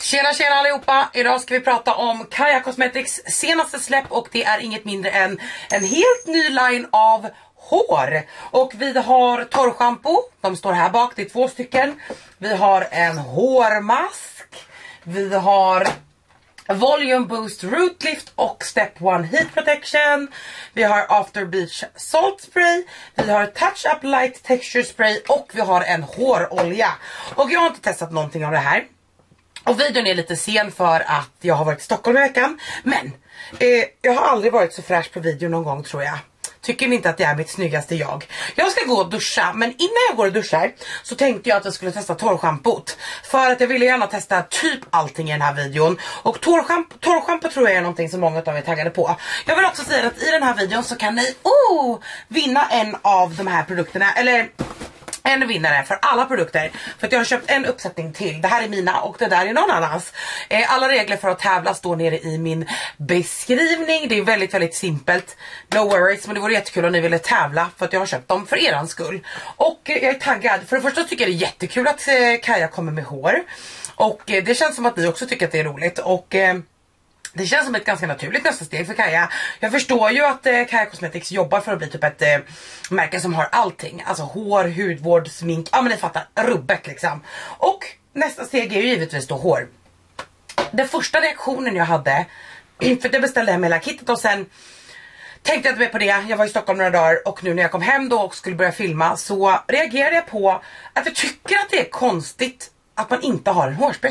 Tjena allihopa, idag ska vi prata om Kaja Cosmetics senaste släpp och det är inget mindre än en helt ny line av hår. Och vi har torrschampo, de står här bak, det är 2 stycken. Vi har en hårmask, vi har Volume Boost Root Lift och Step 1 Heat Protection. Vi har After Beach Salt Spray. Vi har Touch Up Light Texture Spray och vi har en hårolja. Och jag har inte testat någonting av det här. Och videon är lite sen för att jag har varit i Stockholm i veckan. Men jag har aldrig varit så fräsch på video någon gång, tror jag. Tycker ni inte att det är mitt snyggaste jag? Jag ska gå och duscha, men innan jag går och duschar så tänkte jag att jag skulle testa torrschampot. För att jag ville gärna testa typ allting i den här videon. Och torrschampo tror jag är någonting som många av er är taggade på. Jag vill också säga att i den här videon så kan ni vinna en av de här produkterna. Eller en vinnare för alla produkter. För att jag har köpt en uppsättning till. Det här är mina och det där är någon annans. Alla regler för att tävla står nere i min beskrivning. Det är väldigt, väldigt simpelt. No worries, men det vore jättekul om ni ville tävla. För att jag har köpt dem för eran skull. Och jag är taggad. För det första tycker jag det är jättekul att Kaja kommer med hår. Och det känns som att ni också tycker att det är roligt. Och det känns som ett ganska naturligt nästa steg för Kaja. Jag förstår ju att Kaja Cosmetics jobbar för att bli typ ett märke som har allting. Alltså hår, hudvård, smink. Ja men ni fattar, rubbet liksom. Och nästa steg är ju givetvis då hår. Den första reaktionen jag hade, för det beställde jag med hela kittet och sen tänkte jag inte mer på det. Jag var i Stockholm några dagar och nu när jag kom hem då och skulle börja filma så reagerade jag på att jag tycker att det är konstigt att man inte har en hårspray.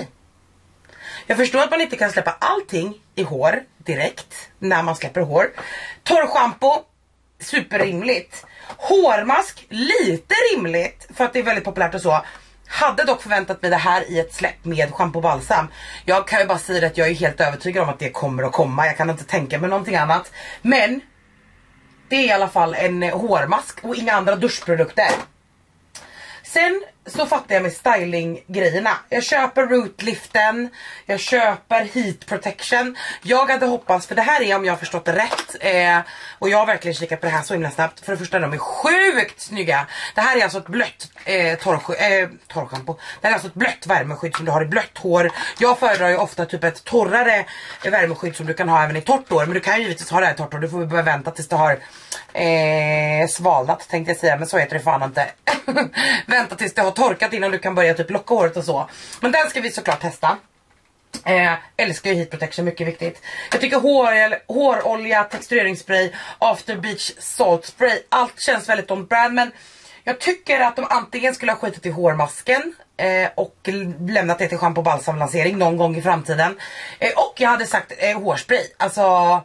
Jag förstår att man inte kan släppa allting i hår direkt när man släpper hår. Torrschampo, superrimligt. Hårmask, lite rimligt för att det är väldigt populärt och så. Hade dock förväntat mig det här i ett släpp med shampoo och balsam. Jag kan ju bara säga att jag är helt övertygad om att det kommer att komma. Jag kan inte tänka mig någonting annat. Men det är i alla fall en hårmask och inga andra duschprodukter. Sen så fattar jag med styling-grejerna. Jag köper rootliften. Jag köper heat protection. Jag hade hoppats, för det här är om jag har förstått det rätt. Och jag har verkligen kikat på det här så himla snabbt. För det första, de är sjukt snygga. Det här är alltså ett blött torrschampo. Det här är alltså ett blött värmeskydd som du har i blött hår. Jag föredrar ju ofta typ ett torrare värmeskydd som du kan ha även i torrt hår. Men du kan ju givetvis ha det här i torrt hår. Du får bara vänta tills det har svalnat tänkte jag säga. Men så heter det fan inte. Vänta tills det har torkat innan du kan börja typ locka håret och så. Men den ska vi såklart testa. Älskar ju heat protection, mycket viktigt. Jag tycker hårolja, textureringsspray, After Beach Salt Spray, allt känns väldigt on brand. Men jag tycker att de antingen skulle ha skitit i hårmasken och lämnat det till shampoo och balsam lansering någon gång i framtiden. Och jag hade sagt hårspray. Alltså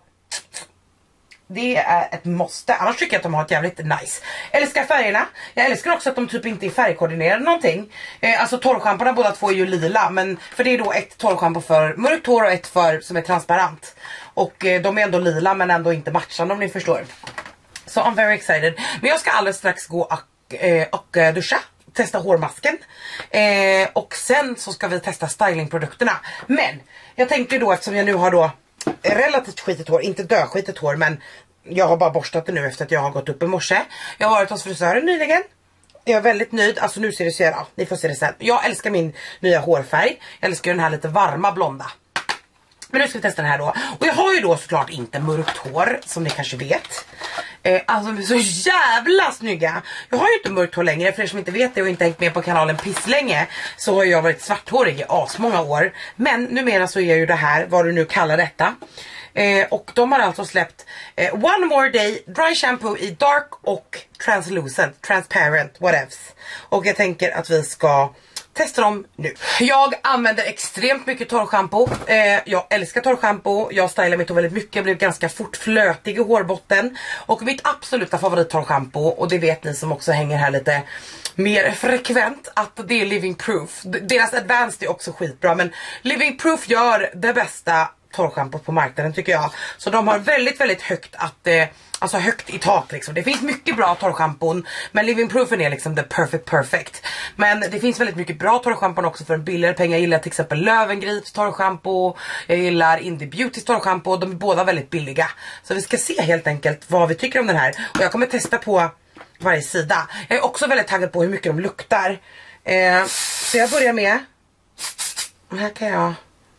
det är ett måste. Annars tycker jag att de har ett jävligt nice. Älskar färgerna. Jag älskar också att de typ inte är färgkoordinerade någonting. Alltså torrschamporna båda två är ju lila. Men för det är då ett torrschampo för mörkt hår och ett för som är transparent. Och de är ändå lila men ändå inte matchande om ni förstår. Så I'm very excited. Men jag ska alldeles strax gå och duscha. Testa hårmasken. Och sen så ska vi testa stylingprodukterna. Men jag tänkte då, eftersom jag nu har då relativt skitigt hår, inte döskitigt hår, men jag har bara borstat det nu efter att jag har gått upp i morse. Jag har varit hos frisören nyligen. Jag är väldigt nöjd, alltså nu ser det så här, ni får se det sen. Jag älskar min nya hårfärg. Jag älskar den här lite varma blonda. Men nu ska vi testa den här då. Och jag har ju då såklart inte mörkt hår, som ni kanske vet. Alltså de är så jävla snygga. Jag har ju inte mörkt hår längre. För er som inte vet det och inte hängt med på kanalen pisslänge, så har jag varit svarthårig i asmånga år. Men numera så är ju det här, vad du nu kallar detta. Och de har alltså släppt One More Day Dry Shampoo i Dark och Translucent, Transparent, whatevs. Och jag tänker att vi ska testa dem nu. Jag använder extremt mycket torrschampo. Jag älskar torrschampo. Jag stylar mitt hår väldigt mycket. Jag blev ganska fort flötig i hårbotten. Och mitt absoluta favorit torrschampo, och det vet ni som också hänger här lite mer frekvent, att det är Living Proof. Deras Advanced är också skitbra, men Living Proof gör det bästa torrschampo på marknaden tycker jag. Så de har väldigt, väldigt högt alltså högt i tak liksom. Det finns mycket bra torrschampon, men Living Proofen är liksom the perfect. Men det finns väldigt mycket bra torrschampon också för en billigare pengar. Jag gillar till exempel Lövengrips torrschampo. Jag gillar Indie Beautys torrschampo. De är båda väldigt billiga. Så vi ska se helt enkelt vad vi tycker om den här. Och jag kommer testa på varje sida. Jag är också väldigt taggad på hur mycket de luktar. Så jag börjar med. Här kan jag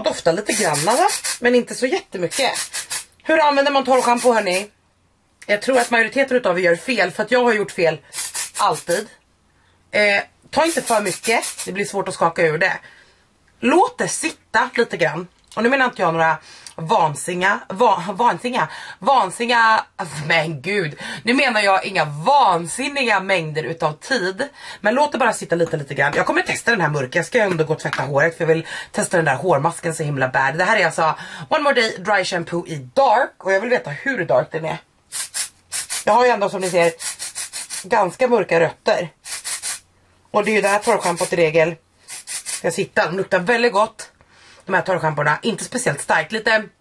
doftar lite grann va? Men inte så jättemycket. Hur använder man torrschampo hörni? Jag tror att majoriteten utav er gör fel, för att jag har gjort fel alltid. Ta inte för mycket, det blir svårt att skaka ur det. Låt det sitta lite grann. Och nu menar inte jag några men gud, nu menar jag inga vansinniga mängder utav tid. Men låt det bara sitta lite grann. Jag kommer testa den här mörka, jag ska ändå gå och tvätta håret, för jag vill testa den där hårmasken så himla bad. Det här är alltså One More Day Dry Shampoo i Dark, och jag vill veta hur dark den är. Jag har ju ändå som ni ser ganska mörka rötter. Och det är ju det här torrschampot i regel ska sitta. De luktar väldigt gott, de här torrschamporna. Inte speciellt starkt,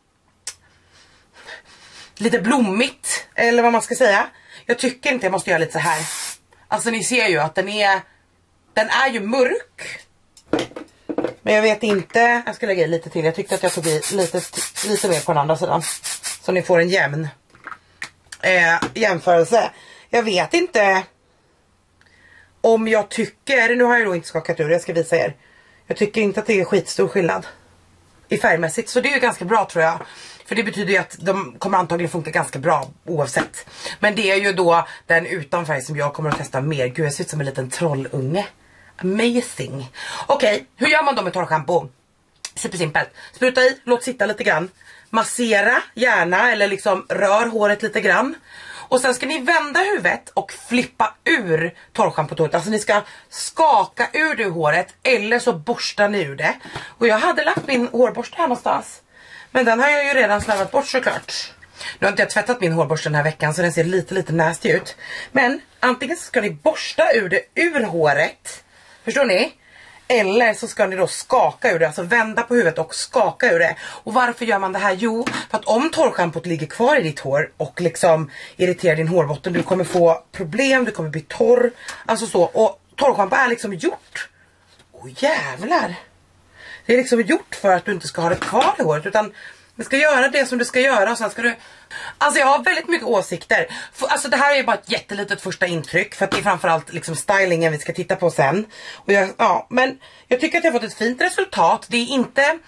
lite blommigt, eller vad man ska säga. Jag tycker inte jag måste göra lite så här. Alltså ni ser ju att den är ju mörk. Men jag vet inte, jag ska lägga i lite till. Jag tyckte att jag tog i lite mer på den andra sidan, så ni får en jämn jämförelse. Jag vet inte om jag tycker, nu har jag då inte skakat ur, jag ska visa er. Jag tycker inte att det är skitstor skillnad i färgmässigt, så det är ju ganska bra tror jag. För det betyder ju att de kommer antagligen funka ganska bra oavsett. Men det är ju då den utan färg som jag kommer att testa mer. Gud, jag ser ut som en liten trollunge. Amazing. Okej, hur gör man då med torrschampo? Supersimpelt. Spruta i, låt sitta lite grann. Massera gärna, eller liksom rör håret lite grann. Och sen ska ni vända huvudet och flippa ur torrschampotot. Alltså ni ska skaka ur det håret, eller så borstar ni ur det. Och jag hade lagt min hårborste här någonstans, men den har jag ju redan slarvat bort såklart. Nu har inte jag tvättat min hårborste den här veckan, så den ser lite nasty ut. Men antingen så ska ni borsta ur det ur håret, förstår ni? Eller så ska ni då skaka ur det, alltså vända på huvudet och skaka ur det. Och varför gör man det här? Jo, för att om torrschampot ligger kvar i ditt hår och liksom irriterar din hårbotten, du kommer få problem, du kommer bli torr. Alltså så, och torrschampo är liksom gjort. Åh jävlar. Det är liksom gjort för att du inte ska ha det kvar i håret, utan du ska göra det som du ska göra, och sen ska du... Alltså jag har väldigt mycket åsikter. Alltså det här är ju bara ett jättelitet första intryck, för att det är framförallt liksom stylingen vi ska titta på sen. Och men jag tycker att jag har fått ett fint resultat. Det är inte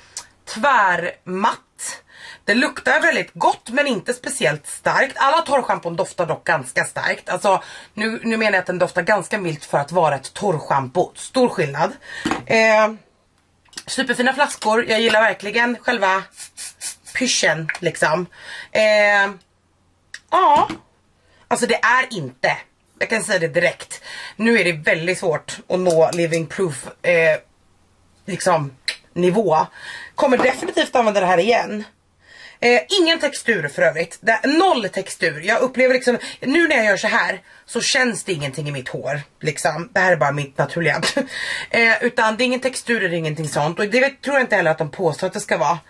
tvärmatt. Det luktar väldigt gott, men inte speciellt starkt. Alla torrschampon doftar dock ganska starkt. Alltså nu menar jag att den doftar ganska milt för att vara ett torrschampo. Stor skillnad. Superfina flaskor. Jag gillar verkligen själva pyschen liksom. Ja. Alltså det är inte, jag kan säga det direkt, nu är det väldigt svårt att nå living proof liksom nivå. Kommer definitivt använda det här igen. Ingen textur för övrigt. Det är noll textur. Jag upplever liksom, nu när jag gör så här så känns det ingenting i mitt hår liksom. Det här är bara mitt naturliga. Utan det är ingen textur, det är ingenting sånt. Och det tror jag inte heller att de påstår att det ska vara.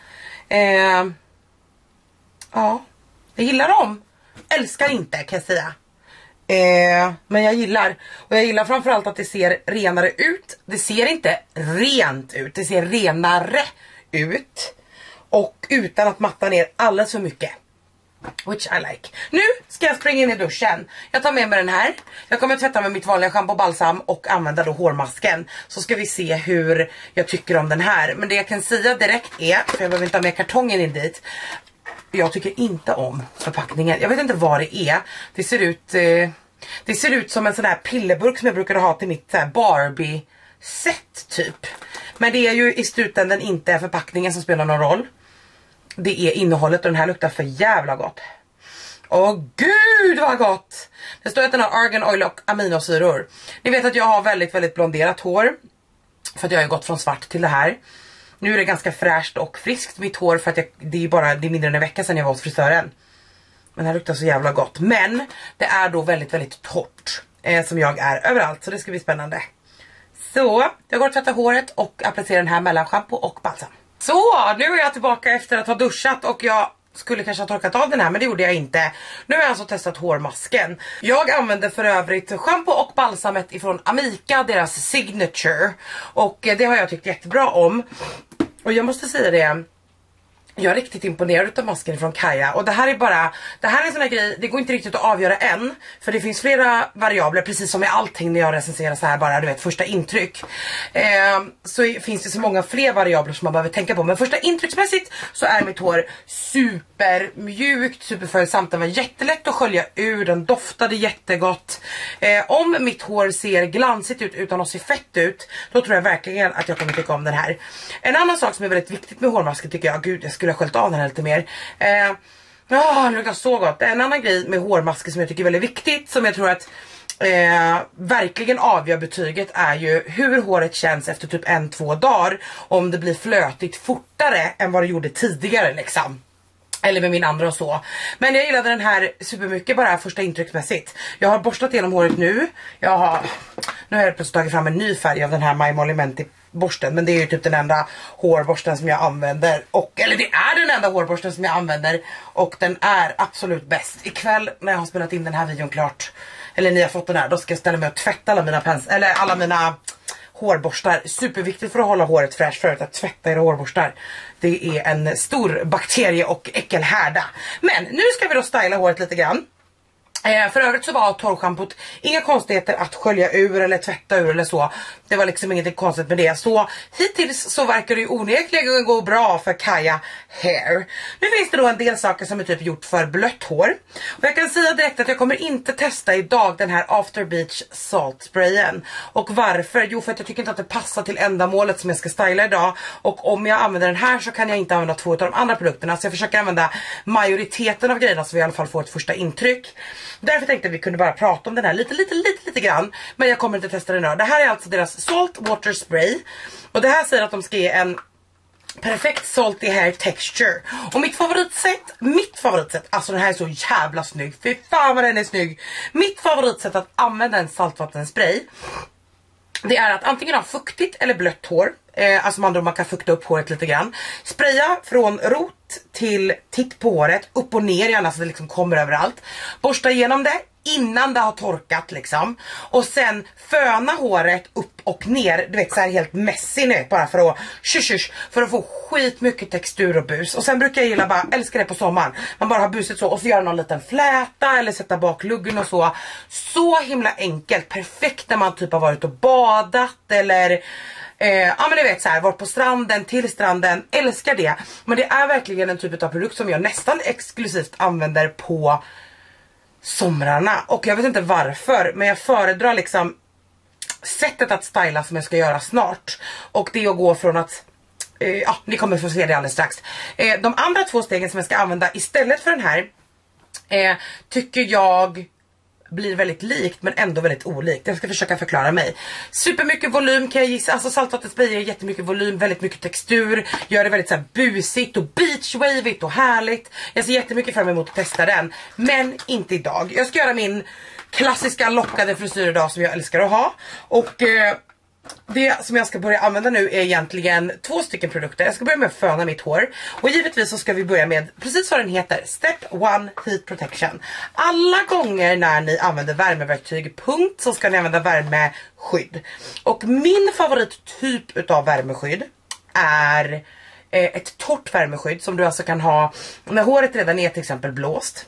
Ja, jag gillar dem. Älskar inte kan jag säga. Men jag gillar. Och jag gillar framförallt att det ser renare ut. Det ser inte rent ut, det ser renare ut. Och utan att matta ner alldeles för mycket. Which I like. Nu ska jag springa in i duschen. Jag tar med mig den här. Jag kommer att tvätta med mitt vanliga shampoo och balsam och använda då hårmasken. Så ska vi se hur jag tycker om den här. Men det jag kan säga direkt är, för jag behöver inte ha med kartongen in dit, jag tycker inte om förpackningen. Jag vet inte vad det är. Det ser ut som en sån här pillerburk som jag brukade ha till mitt Barbie-set typ. Men det är ju i slutändan inte förpackningen som spelar någon roll. Det är innehållet, och den här luktar för jävla gott. Åh gud vad gott! Det står att den har argan oil och aminosyror. Ni vet att jag har väldigt blonderat hår, för att jag har gått från svart till det här. Nu är det ganska fräscht och friskt mitt hår, för att det är mindre än en vecka sedan jag var hos frisören. Men det här luktar så jävla gott. Men det är då väldigt torrt, som jag är överallt, så det ska bli spännande. Så jag går att tvätta håret och applicerar den här mellan shampoo och balsam. Så, nu är jag tillbaka efter att ha duschat, och jag skulle kanske ha torkat av den här, men det gjorde jag inte. Nu har jag alltså testat hårmasken. Jag använder för övrigt shampoo och balsamet ifrån Amika, deras signature. Och det har jag tyckt jättebra om. Och jag måste säga det, Jag är riktigt imponerad av masken från Kaja. Och det här är en sån här grej, det går inte riktigt att avgöra än. För det finns flera variabler, precis som med allting när jag recenserar så här bara, du vet, första intryck. Så finns det så många fler variabler som man behöver tänka på. Men första intrycksmässigt så är mitt hår supermjukt, superföljsamt. Den var jättelätt att skölja ur, den doftade jättegott. Om mitt hår ser glansigt ut utan att se fett ut, då tror jag verkligen att jag kommer tycka om den här. En annan sak som är väldigt viktigt med hårmasken tycker jag, gud jag skulle ha sköljt av den här lite mer. Det luktar så gott. En annan grej med hårmasker som jag tycker är väldigt viktigt, som jag tror att verkligen avgör betyget, är ju hur håret känns efter typ 1-2 dagar. Om det blir flötigt fortare än vad det gjorde tidigare liksom. Eller med min andra och så. Men jag gillade den här supermycket bara första intrycksmässigt. Jag har borstat igenom håret nu. Nu har jag plötsligt tagit fram en ny färg av den här My Molly Menti borsten. Men det är ju typ den enda hårborsten som jag använder. Eller det är den enda hårborsten som jag använder. Och den är absolut bäst. Ikväll när jag har spelat in den här videon klart, eller ni har fått den här, då ska jag ställa mig och tvätta alla mina hårborstar. Superviktigt för att hålla håret fräscht förut att tvätta era hårborstar. Det är en stor bakterie och äckelhärda. Men nu ska vi då styla håret lite grann. För övrigt så var torrschampot inga konstigheter att skölja ur eller tvätta ur eller så. Det var liksom inget konstigt med det. Så hittills så verkar det ju onekligen gå bra för Kaja Hair. Nu finns det då en del saker som är typ gjort för blött hår. Och jag kan säga direkt att jag kommer inte testa idag den här After Beach Salt Sprayen. Och varför? Jo, för att jag tycker inte att det passar till ändamålet som jag ska styla idag. Och om jag använder den här så kan jag inte använda 2 av de andra produkterna. Så jag försöker använda majoriteten av grejerna så vi i alla fall får ett första intryck. Därför tänkte jag att vi kunde bara prata om den här lite grann. Men jag kommer inte testa den idag. Det här är alltså deras Salt Water Spray. Och det här säger att de ska ge en perfekt salty hair texture. Och mitt favoritsätt, alltså den här är så jävla snygg. Fy fan vad den är snygg. Mitt favoritsätt att använda en saltvattenspray, det är att antingen ha fuktigt eller blött hår. Alltså man kan fukta upp håret lite grann. Spraya från rot till titt på håret, upp och ner gärna så det liksom kommer överallt. Borsta igenom det innan det har torkat liksom. Och sen föna håret upp och ner, du vet så här helt messy nu, bara för att få skitmycket textur och bus. Och sen brukar jag gilla bara, älskar det på sommaren, man bara har buset så och så gör någon liten fläta eller sätta bak luggen och så. Så himla enkelt, perfekt när man typ har varit och badat eller ja men du vet så här, varit på stranden, till stranden, älskar det. Men det är verkligen en typ av produkt som jag nästan exklusivt använder på somrarna. Och jag vet inte varför, men jag föredrar liksom sättet att styla som jag ska göra snart. Och det är att gå från att ja, ni kommer få se det alldeles strax. De andra 2 stegen som jag ska använda istället för den här tycker jag blir väldigt likt men ändå väldigt olikt. Jag ska försöka förklara mig. Supermycket volym kan jag gissa. Alltså saltvattenspray ger jättemycket volym, väldigt mycket textur. Gör det väldigt så här busigt och beachwavigt och härligt. Jag ser jättemycket fram emot att testa den. Men inte idag. Jag ska göra min klassiska lockade frisyr idag som jag älskar att ha. Och det som jag ska börja använda nu är egentligen 2 stycken produkter. Jag ska börja med att föna mitt hår. Och givetvis så ska vi börja med precis vad den heter, Step 1 Heat Protection. Alla gånger när ni använder värmeverktyg så ska ni använda värmeskydd. Och min favorittyp utav värmeskydd är ett torrt värmeskydd som du alltså kan ha när håret redan är till exempel blåst.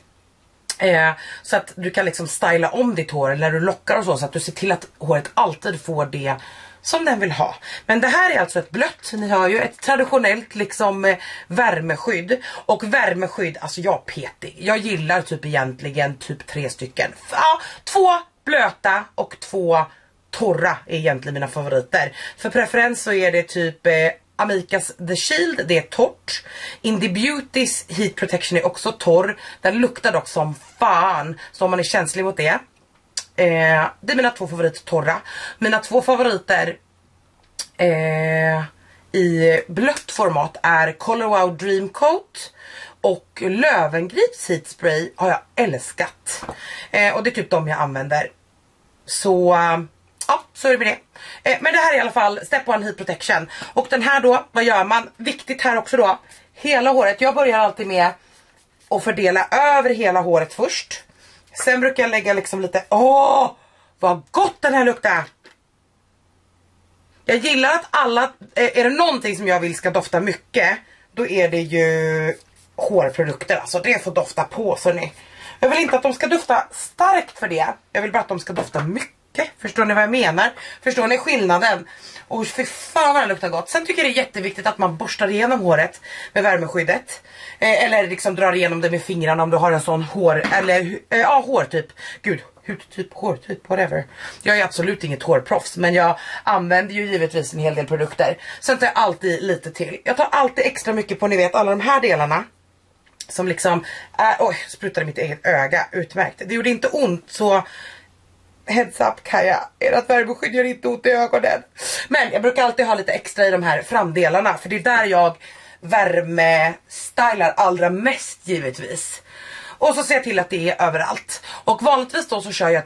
Så att du kan liksom styla om ditt hår när du lockar och så att du ser till att håret alltid får det som den vill ha. Men det här är alltså ett blött, ni har ju ett traditionellt liksom värmeskydd. Och värmeskydd, alltså jag petig. Jag gillar typ egentligen typ 3 stycken. 2 blöta och 2 torra är egentligen mina favoriter. För preferens så är det typ Amicas The Shield, det är torrt. Indie Beautys Heat Protection är också torr. Den luktar dock som fan, så om man är känslig mot det. Det är mina 2 favoriter torra. Mina 2 favoriter i blött format är Color Wow Dream Coat och Lövengrips Heat Spray har jag älskat. Och det är typ de jag använder. Så ja, så är det med det. Men det här är i alla fall Step 1 Heat Protection. Och den här då, vad gör man? Viktigt här också då, hela håret. Jag börjar alltid med att fördela över hela håret först. Sen brukar jag lägga liksom lite, vad gott den här luktar. Jag gillar att alla, är det någonting som jag vill ska dofta mycket, då är det ju hårprodukter. Alltså det får dofta på, så ni. Jag vill inte att de ska dofta starkt för det. Jag vill bara att de ska dofta mycket. Förstår ni vad jag menar? Förstår ni skillnaden? Och för fan vad det luktar gott. Sen tycker jag det är jätteviktigt att man borstar igenom håret med värmeskyddet. Eller liksom drar igenom det med fingrarna om du har en sån hår. Eller hårtyp. Gud, hudtyp, hårtyp, whatever. Jag är absolut inget hårproffs, men jag använder ju givetvis en hel del produkter. Sen tar jag alltid lite till. Jag tar alltid extra mycket på, ni vet, alla de här delarna. Som liksom, oj, sprutade mitt eget öga, utmärkt. Det gjorde inte ont, så heads up Kaja, ert värmeskydd gör inte ont i ögonen. Men jag brukar alltid ha lite extra i de här framdelarna, för det är där jag värmestylar allra mest givetvis. Och så ser jag till att det är överallt. Och vanligtvis då så kör jag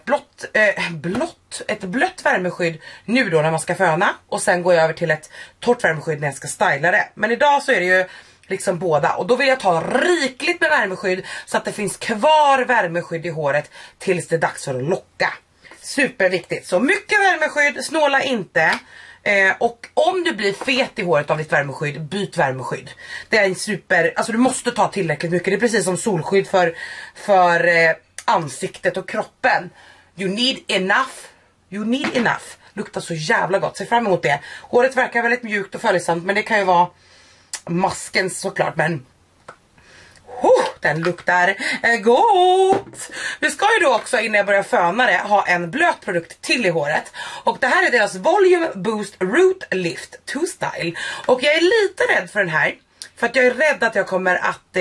ett blött värmeskydd nu då när man ska föna. Och sen går jag över till ett torrt värmeskydd när jag ska styla det. Men idag så är det ju liksom båda. Och då vill jag ta rikligt med värmeskydd så att det finns kvar värmeskydd i håret tills det är dags för att locka. Superviktigt. Så mycket värmeskydd, snåla inte. Och om du blir fet i håret av ditt värmeskydd, byt värmeskydd. Det är en super, alltså du måste ta tillräckligt mycket. Det är precis som solskydd för ansiktet och kroppen. You need enough. You need enough. Luktar så jävla gott, se fram emot det. Håret verkar väldigt mjukt och följsamt, men det kan ju vara masken såklart, men den luktar gott. Vi ska ju då också, innan jag börjar föna det, ha en blöt produkt till i håret. Och det här är deras Volume Boost Root Lift 2 Style. Och jag är lite rädd för den här, för att jag är rädd att jag kommer att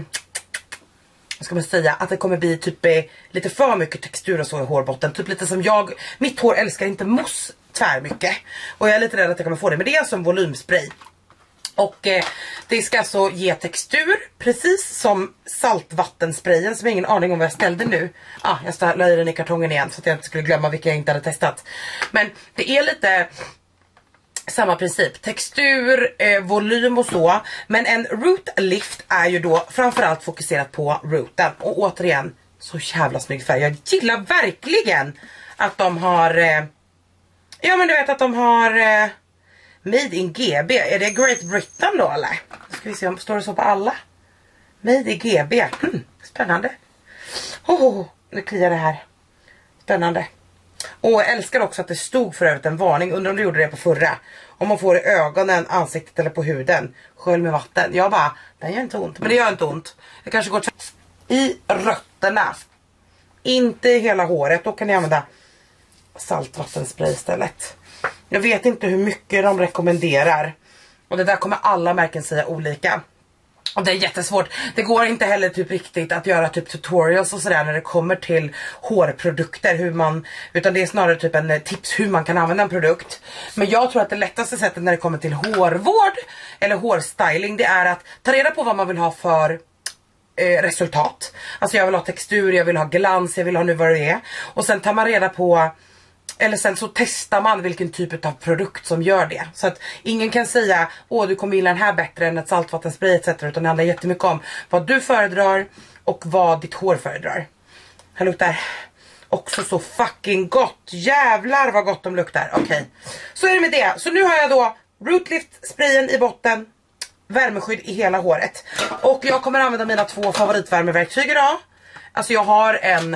vad ska man säga, att det kommer bli typ lite för mycket textur och så i hårbotten. Typ lite som mitt hår älskar inte mousse tvär mycket. Och jag är lite rädd att jag kommer få det. Men det är alltså en volymspray. Och det ska alltså ge textur, precis som saltvattensprayen som jag ingen aning om vad jag ställde nu. Jag la i den i kartongen igen så att jag inte skulle glömma vilka jag inte hade testat. Men det är lite samma princip, textur, volym och så. Men en root lift är ju då framförallt fokuserat på rooten. Och återigen, så jävla snygg färg. Jag gillar verkligen att de har ja men du vet att de har Made in GB. Är det Great Britain då eller? Ska vi se om står det så på alla. Made in GB. Spännande. Nu kliar det här. Spännande. Och jag älskar också att det stod för övrigt en varning. Undrar om du gjorde det på förra. Om man får i ögonen, ansiktet eller på huden. Skölj med vatten. Jag bara, den gör inte ont. Men det gör inte ont. Det kanske går i rötterna. Inte i hela håret. Då kan ni använda saltvattenspray istället. Jag vet inte hur mycket de rekommenderar. Och det där kommer alla märken säga olika. Och det är jättesvårt. Det går inte heller typ riktigt att göra typ tutorials och sådär när det kommer till hårprodukter. Utan det är snarare typ en tips hur man kan använda en produkt. Men jag tror att det lättaste sättet när det kommer till hårvård eller hårstyling, det är att ta reda på vad man vill ha för resultat. Alltså jag vill ha textur, jag vill ha glans, jag vill ha nu vad det är. Och sen tar man reda på, eller sen så testar man vilken typ av produkt som gör det. Så att ingen kan säga, du kommer gilla den här bättre än ett saltvattenspray etc. Utan det handlar jättemycket om vad du föredrar och vad ditt hår föredrar. Här luktar också så fucking gott. Jävlar vad gott de luktar. Okej. Så är det med det. Så nu har jag då Rootlift sprayen i botten. Värmeskydd i hela håret. Och jag kommer använda mina 2 favoritvärmeverktyg idag. Alltså jag har en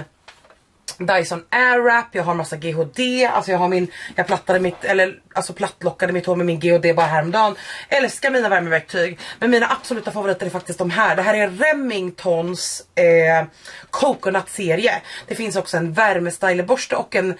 Dyson Airwrap, jag har massa GHD, alltså jag plattlockade mitt hår med min GHD bara häromdagen. Älskar mina värmeverktyg, men mina absoluta favoriter är faktiskt de här. Det här är Remingtons Coconut-serie. Det finns också en värmestylerborste och en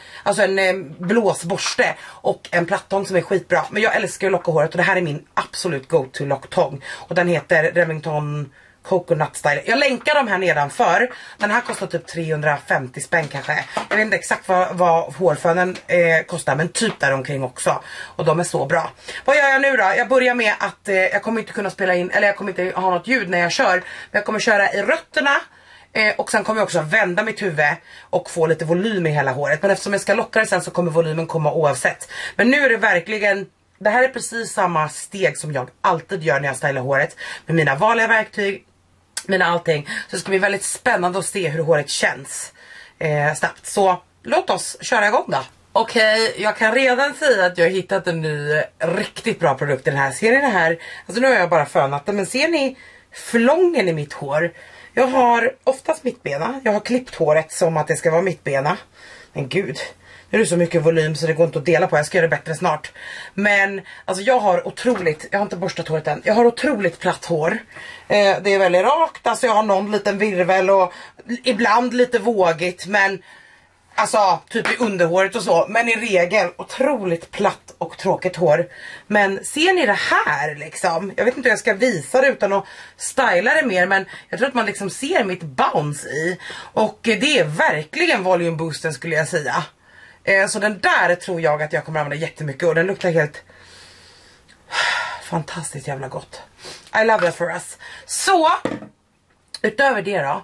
blåsborste och en plattång som är skitbra. Men jag älskar att locka håret och det här är min absolut go-to locktång. Och den heter Remington Coconut Style. Jag länkar de här nedanför. Den här kostar typ 350 spänn kanske. Jag vet inte exakt vad hårfönen kostar, men typ där omkring också. Och de är så bra. Vad gör jag nu då? Jag börjar med att jag kommer inte kunna spela in, eller jag kommer inte ha något ljud när jag kör. Men jag kommer köra i rötterna. Och sen kommer jag också vända mitt huvud och få lite volym i hela håret. Men eftersom jag ska locka det sen så kommer volymen komma oavsett. Men nu är det verkligen, det här är precis samma steg som jag alltid gör när jag stylar håret. Med mina vanliga verktyg, mina allting. Så det ska bli väldigt spännande att se hur håret känns snabbt. Så låt oss köra igång då. Okej, jag kan redan säga att jag har hittat en ny riktigt bra produkt. Den här, ser ni det här? Alltså nu har jag bara fönat den, men ser ni flången i mitt hår? Jag har oftast mittbena. Jag har klippt håret som att det ska vara mittbena. Men gud, nu är det så mycket volym så det går inte att dela på. Jag ska göra det bättre snart. Men alltså jag har otroligt, jag har inte borstat håret än. Jag har otroligt platt hår. Det är väldigt rakt, alltså jag har någon liten virvel och ibland lite vågigt, men alltså typ i underhåret och så. Men i regel otroligt platt och tråkigt hår. Men ser ni det här liksom? Jag vet inte hur jag ska visa det utan att styla det mer. Men jag tror att man liksom ser mitt bounce i. Och det är verkligen volume boosten skulle jag säga. Så den där tror jag att jag kommer använda jättemycket. Och den luktar helt fantastiskt jävla gott. I love that for us. Så utöver det då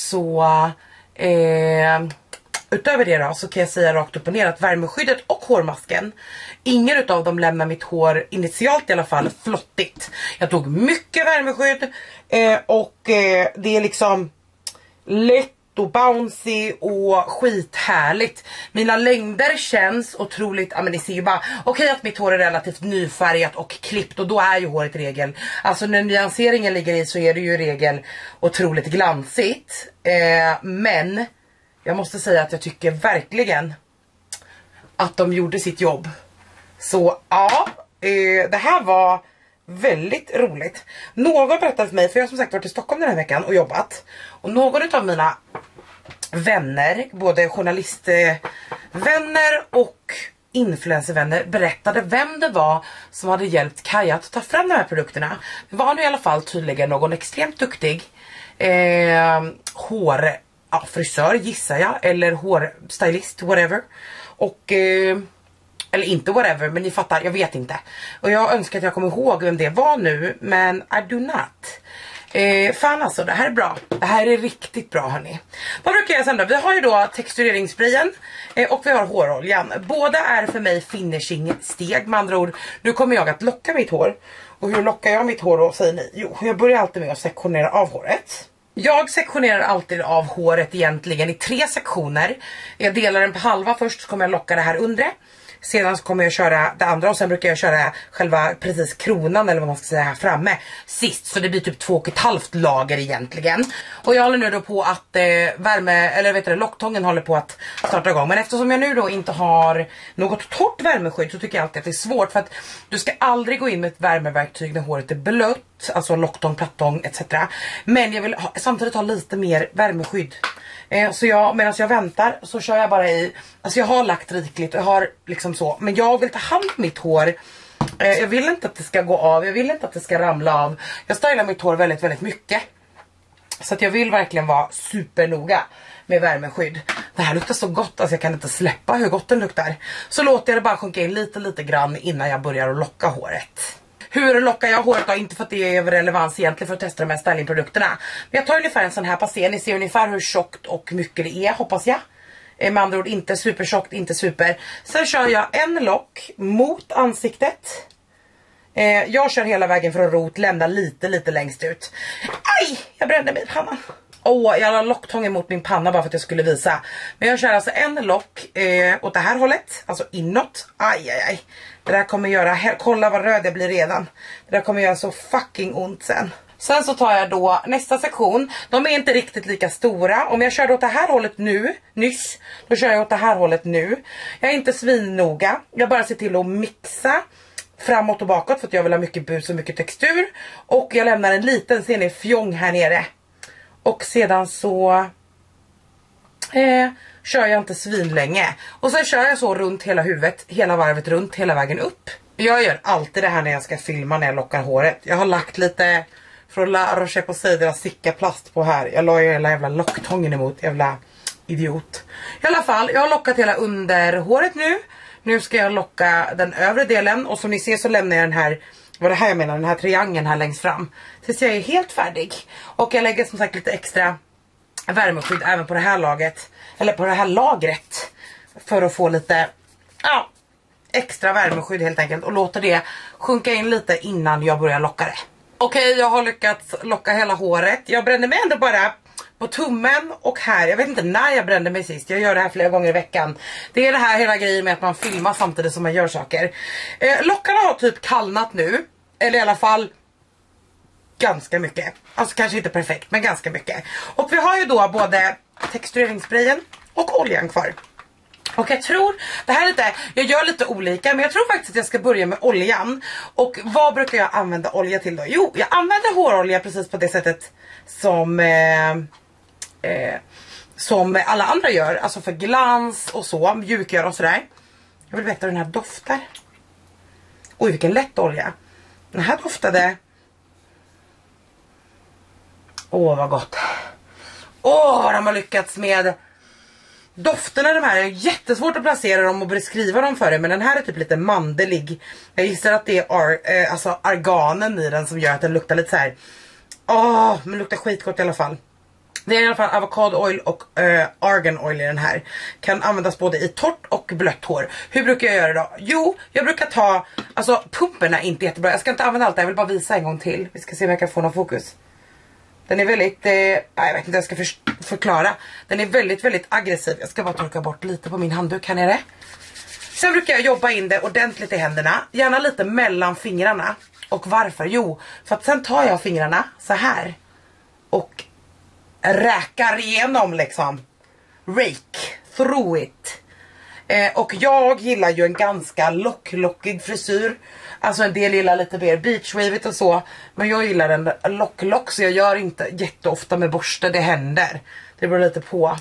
så kan jag säga rakt upp och ner att värmeskyddet och hårmasken, ingen utav dem lämnar mitt hår initialt i alla fall flottigt. Jag tog mycket värmeskydd och det är liksom lätt och bouncy och skithärligt. Mina längder känns otroligt, ja men ni ser ju bara, okej att mitt hår är relativt nyfärgat och klippt och då är ju håret i regel, alltså när nyanseringen ligger i så är det ju i regel otroligt glansigt. Men jag måste säga att jag tycker verkligen att de gjorde sitt jobb. Så ja, det här var väldigt roligt. Någon berättade för mig, för jag har som sagt varit i Stockholm den här veckan och jobbat. Och någon av mina vänner, både journalistvänner och influencervänner, berättade vem det var som hade hjälpt Kaja att ta fram de här produkterna. Det var nu i alla fall tydligen någon extremt duktig frisör gissar jag, eller hårstylist, whatever. Och eller inte whatever, men ni fattar, jag vet inte. Och jag önskar att jag kommer ihåg vem det var nu, men I do not. Fan alltså, det här är bra. Det här är riktigt bra hörni. Vad brukar jag sen då? Vi har ju då textureringssprayen och vi har håroljan. Båda är för mig finishing steg, med andra ord. Nu kommer jag att locka mitt hår. Och hur lockar jag mitt hår då, säger ni? Jo, jag börjar alltid med att sektionera av håret. Jag sektionerar alltid av håret egentligen i 3 sektioner. Jag delar den på halva, först så kommer jag locka det här undre. Sedan så kommer jag köra det andra och sen brukar jag köra själva precis kronan eller vad man ska säga här framme sist. Så det blir typ 2,5 lager egentligen. Och jag håller nu då på att locktången håller på att starta igång. Men eftersom jag nu då inte har något torrt värmeskydd så tycker jag alltid att det är svårt. För att du ska aldrig gå in med ett värmeverktyg när håret är blött. Alltså locktång, plattång etc. Men jag vill samtidigt ha lite mer värmeskydd. Så medan jag väntar så kör jag bara i, alltså jag har lagt rikligt och jag har liksom så, men jag vill ta hand om mitt hår. Jag vill inte att det ska gå av, jag vill inte att det ska ramla av. Jag stylar mitt hår väldigt, väldigt mycket. Så att jag vill verkligen vara supernoga med värmeskydd. Det här luktar så gott, alltså jag kan inte släppa hur gott den luktar. Så låter jag det bara sjunka in lite grann innan jag börjar att locka håret. Hur lockar jag håret då? Inte för att det är relevans egentligen för att testa de här stylingprodukterna. Men jag tar ungefär en sån här passé. Ni ser ungefär hur tjockt och mycket det är, hoppas jag. Med andra ord inte supertjockt, inte super. Sen kör jag en lock mot ansiktet. Jag kör hela vägen från rot, lämnar lite längst ut. Aj, jag brände mig i pannan. Jag la locktången mot min panna bara för att jag skulle visa. Men jag kör alltså en lock åt det här hållet, alltså inåt. Aj. Det där kommer göra, kolla vad röd jag blir redan. Det där kommer göra så fucking ont sen. Sen så tar jag då nästa sektion. De är inte riktigt lika stora. Om jag kör åt det här hållet nyss, då kör jag åt det här hållet nu. Jag är inte svinnoga. Jag bara ser till att mixa framåt och bakåt för att jag vill ha mycket bus och mycket textur. Och jag lämnar en liten, ser ni, fjong här nere. Och sedan så kör jag inte svinlänge. Och sen kör jag så runt hela huvudet, hela varvet runt, hela vägen upp. Jag gör alltid det här när jag ska filma när jag lockar håret. Jag har lagt lite från La Roche-Posay deras Sicka-plast på här. Jag la ju hela jävla locktången emot, jävla idiot. I alla fall, jag har lockat hela underhåret nu. Nu ska jag locka den övre delen. Och som ni ser så lämnar jag den här, vad det här jag menar, den här triangeln här längst fram. Tills jag är helt färdig. Och jag lägger som sagt lite extra värmeskydd även på det här laget. Eller på det här lagret. För att få lite extra värmeskydd helt enkelt. Och låter det sjunka in lite innan jag börjar locka det. Okej, jag har lyckats locka hela håret. Jag bränner mig ändå bara på tummen och här. Jag vet inte när jag brände mig sist. Jag gör det här flera gånger i veckan. Det är det här hela grejen med att man filmar samtidigt som man gör saker. Lockarna har typ kallnat nu. Eller i alla fall ganska mycket. Alltså kanske inte perfekt, men ganska mycket. Och vi har ju då både textureringssprayen och oljan kvar. Och jag tror, det här är lite, jag gör lite olika, men jag tror faktiskt att jag ska börja med oljan. Och vad brukar jag använda olja till då? Jo, jag använder hårolja precis på det sättet som alla andra gör. Alltså för glans och så, mjukgör och sådär. Jag vill veta hur den här doftar. Oj, vilken lätt olja. Den här doftade... Åh, vad gott. Åh, vad de har lyckats med... Dofterna de här är jättesvårt att placera dem och beskriva dem för er, men den här är typ lite mandelig. Jag gissar att det är alltså arganen i den som gör att den luktar lite så här. Men luktar skitgott i alla fall. Det är i alla fall avocado oil och argan oil i den här. Kan användas både i torrt och blött hår. Hur brukar jag göra då? Jo, jag brukar ta, alltså pumpen är inte jättebra. Jag ska inte använda allt, jag vill bara visa en gång till. Vi ska se om jag kan få någon fokus. Den är väldigt, jag vet inte jag ska förklara. Den är väldigt, väldigt aggressiv. Jag ska bara torka bort lite på min handduk här nere. Sen brukar jag jobba in det ordentligt i händerna. Gärna lite mellan fingrarna. Och varför? Jo, för att sen tar jag fingrarna så här. Och räkar igenom liksom. Rake, through it. Och jag gillar ju en ganska lockig frisyr. Alltså en del gillar lite mer beachwavet och så. Men jag gillar en lock så jag gör inte jätteofta med borste. Det händer. Det beror lite på.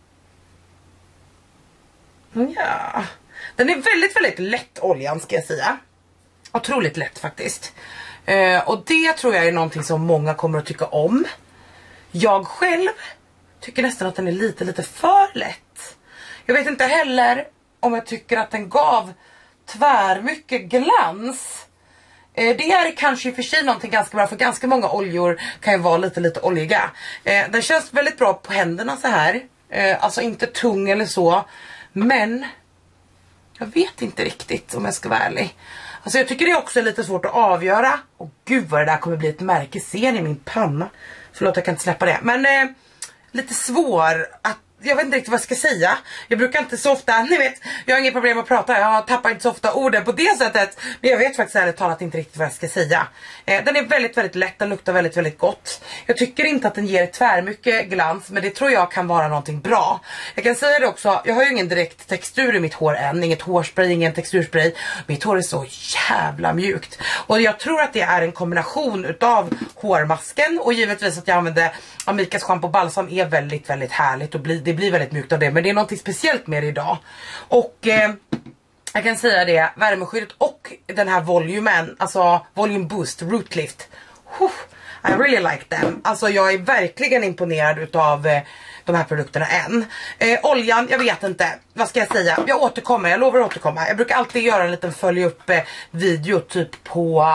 Ja. Den är väldigt, väldigt lätt oljan ska jag säga. Otroligt lätt faktiskt. Och det tror jag är någonting som många kommer att tycka om. Jag själv tycker nästan att den är lite för lätt. Jag vet inte heller om jag tycker att den gav tvärmycket glans. Det är kanske i och för sig någonting ganska bra, för ganska många oljor kan ju vara lite oljiga. Den känns väldigt bra på händerna så här. Alltså inte tung eller så. Men jag vet inte riktigt om jag ska vara ärlig. Alltså jag tycker det också är lite svårt att avgöra. Och gud vad det där kommer bli ett märke. Ser ni min panna? Förlåt, jag kan inte släppa det. Men lite svår att... Jag vet inte riktigt vad jag ska säga. Jag brukar inte så ofta, ni vet, jag har inget problem att prata. Jag tappar inte så ofta orden på det sättet. Men jag vet faktiskt ärligt talat inte riktigt vad jag ska säga. Den är väldigt, väldigt lätt. Den luktar väldigt, väldigt gott. Jag tycker inte att den ger tvärmycket glans. Men det tror jag kan vara någonting bra. Jag kan säga det också. Jag har ju ingen direkt textur i mitt hår än. Inget hårspray, ingen texturspray. Mitt hår är så jävla mjukt. Och jag tror att det är en kombination utav hårmasken. Och givetvis att jag använder Amikas shampoo och balsam är väldigt, väldigt härligt. Och det blir väldigt mjukt av det. Men det är något speciellt med det idag. Och jag kan säga det. Värmeskyddet och den här volymen. Alltså volume boost, root lift. I really like them. Alltså jag är verkligen imponerad utav de här produkterna än. Oljan, jag vet inte. Vad ska jag säga? Jag återkommer, jag lovar att återkomma. Jag brukar alltid göra en liten följ upp video typ på...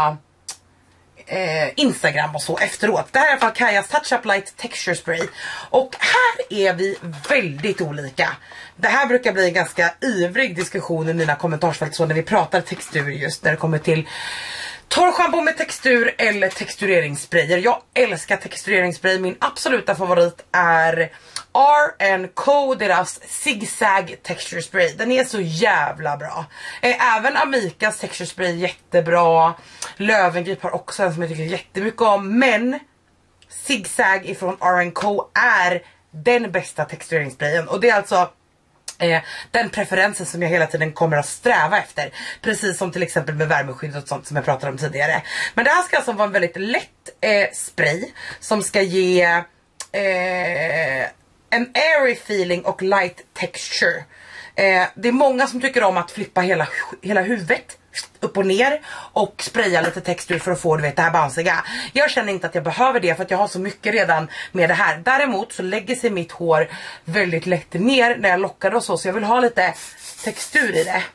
Instagram och så efteråt. Det här är i alla fall Kajas Touch Up Light Texture Spray. Och här är vi väldigt olika. Det här brukar bli en ganska ivrig diskussion i mina kommentarsfält så när vi pratar textur, just när det kommer till torrschampo med textur eller textureringssprayer. Jag älskar textureringsspray. Min absoluta favorit är R&Co, deras Zigzag Texture Spray. Den är så jävla bra. Även Amikas Texture Spray jättebra. Löwengrip har också en som jag tycker jättemycket om. Men Zigzag ifrån R&Co är den bästa textureringssprayen. Och det är alltså den preferensen som jag hela tiden kommer att sträva efter. Precis som till exempel med värmeskydd och sånt som jag pratade om tidigare. Men det här ska alltså vara en väldigt lätt spray som ska ge en airy feeling och light texture. Det är många som tycker om att flippa hela huvudet upp och ner och spraya lite textur för att få det här bounciga. Jag känner inte att jag behöver det för att jag har så mycket redan med det här. Däremot så lägger sig mitt hår väldigt lätt ner när jag lockar och så jag vill ha lite textur i det.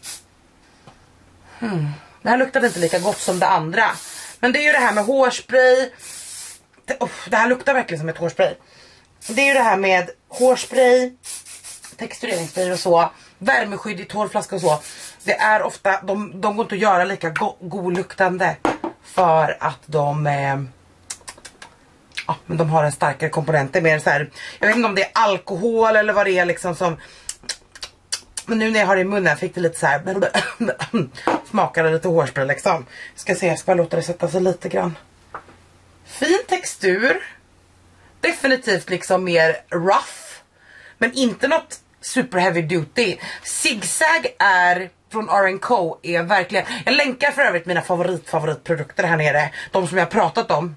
Det här luktade inte lika gott som det andra. Men det är ju det här med hårspray. Det här luktar verkligen som ett hårspray. Det är ju det här med hårspray, textureringsspray och så. Värmeskydd i torrflaska och så. Det är ofta, de går inte att göra lika godluktande. För att de ja, men de har en starkare komponent. Det är mer så här, jag vet inte om det är alkohol eller vad det är liksom som. Men nu när jag har det i munnen fick det lite så här smakade lite hårspray liksom. Ska se, jag ska bara låta det sätta sig lite grann. Fin textur. Definitivt liksom mer rough. Men inte något super heavy duty. Zigzag är från R&Co är verkligen. Jag länkar för övrigt mina favoritprodukter här nere. De som jag har pratat om.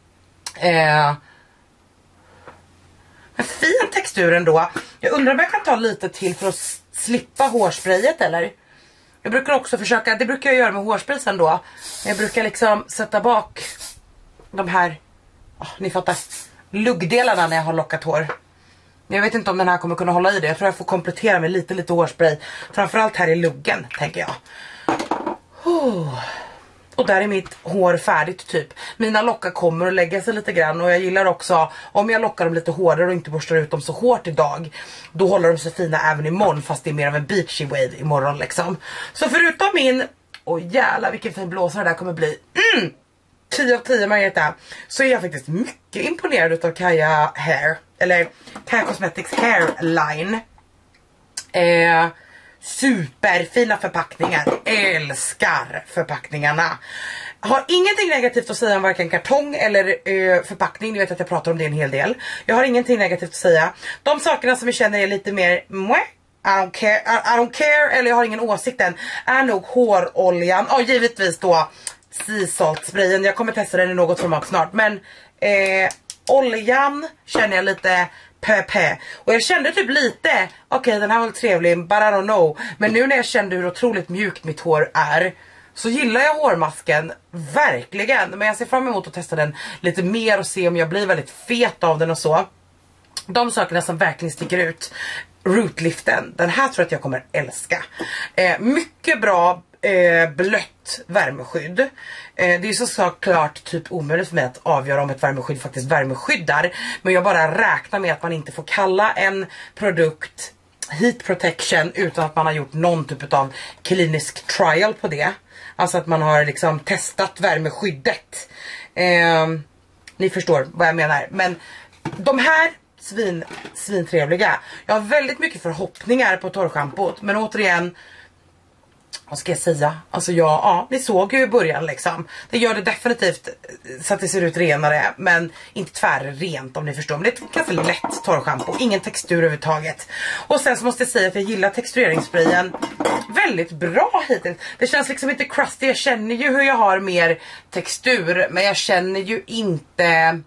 En fin textur ändå. Jag undrar om jag kan ta lite till för att slippa hårsprayet eller. Jag brukar också försöka, det brukar jag göra med hårspray sen då. Jag brukar liksom sätta bak de här, ni fattar, luggdelarna när jag har lockat hår. Jag vet inte om den här kommer kunna hålla i det. Jag tror jag får komplettera med lite hårspray. Framförallt här i luggen, tänker jag. Och där är mitt hår färdigt typ. Mina lockar kommer att lägga sig lite grann. Och jag gillar också, om jag lockar dem lite hårdare och inte borstar ut dem så hårt idag, då håller de sig fina även imorgon. Fast det är mer av en beachy wave imorgon liksom. Så förutom min, jävlar vilken fin blåsare det där kommer bli. 10 av 10 Margareta. Så är jag faktiskt mycket imponerad utav Kaja Hair. Eller Kaja Cosmetics Hairline. Superfina förpackningar. Älskar förpackningarna. Har ingenting negativt att säga om varken kartong eller förpackning. Ni vet att jag pratar om det en hel del. Jag har ingenting negativt att säga. De sakerna som jag känner är lite mer I don't care eller jag har ingen åsikt än, är nog håroljan. Givetvis då sea salt sprayen. Jag kommer testa den i något format snart. Men oljan känner jag lite pö. Och jag kände typ lite, okej, den här var trevlig, but I don't know. Men nu när jag kände hur otroligt mjukt mitt hår är, så gillar jag hårmasken verkligen. Men jag ser fram emot att testa den lite mer och se om jag blir väldigt fet av den och så. De sakerna som verkligen sticker ut. Rootliften, den här tror jag att jag kommer älska. Mycket bra blött värmeskydd. Det är ju såklart typ omöjligt för mig att avgöra om ett värmeskydd faktiskt värmeskyddar. Men jag bara räknar med att man inte får kalla en produkt heat protection utan att man har gjort någon typ av klinisk trial på det. Alltså att man har liksom testat värmeskyddet. Ni förstår vad jag menar. Men de här svintrevliga. Jag har väldigt mycket förhoppningar på torrschampot. Men återigen, vad ska jag säga? Alltså ni såg ju i början liksom. Det gör det definitivt så att det ser ut renare. Men inte tvärrent om ni förstår. Men det är ett ganska lätt torrschampo. Ingen textur överhuvudtaget. Och sen så måste jag säga att jag gillar textureringssprayen väldigt bra hittills. Det känns liksom inte crusty. Jag känner ju hur jag har mer textur. Men jag känner ju inte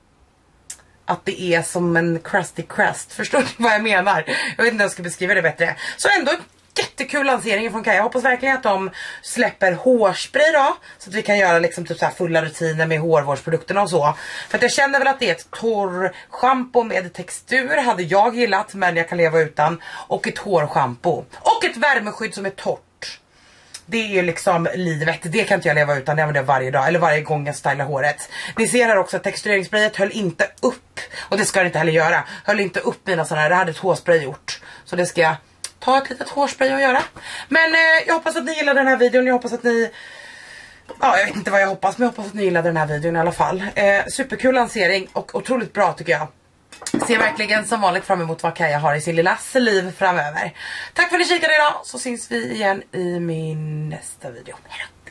att det är som en crusty crust. Förstår ni vad jag menar? Jag vet inte om jag ska beskriva det bättre. Så ändå jättekul lansering från Kaja. Jag hoppas verkligen att de släpper hårspray då. Så att vi kan göra liksom typ så här fulla rutiner med hårvårdsprodukterna och så. För att jag känner väl att det är ett torrschampo med textur. Hade jag gillat, men jag kan leva utan. Och ett hårschampo. Och ett värmeskydd som är torrt. Det är ju liksom livet. Det kan inte jag leva utan. Det använder jag varje dag. Eller varje gång jag stylar håret. Ni ser här också att textureringssprayet höll inte upp. Och det ska det inte heller göra. Höll inte upp mina sådana här. Det hade ett hårspray gjort. Så det ska jag ta ett litet hårspray och göra. Men jag hoppas att ni gillar den här videon. Jag hoppas att ni... jag vet inte vad jag hoppas. Men jag hoppas att ni gillar den här videon i alla fall. Superkul lansering. Och otroligt bra tycker jag. Ser verkligen som vanligt fram emot vad Kaja har i sin lilla liv framöver. Tack för att ni kikade idag. Så syns vi igen i min nästa video. Hejdå.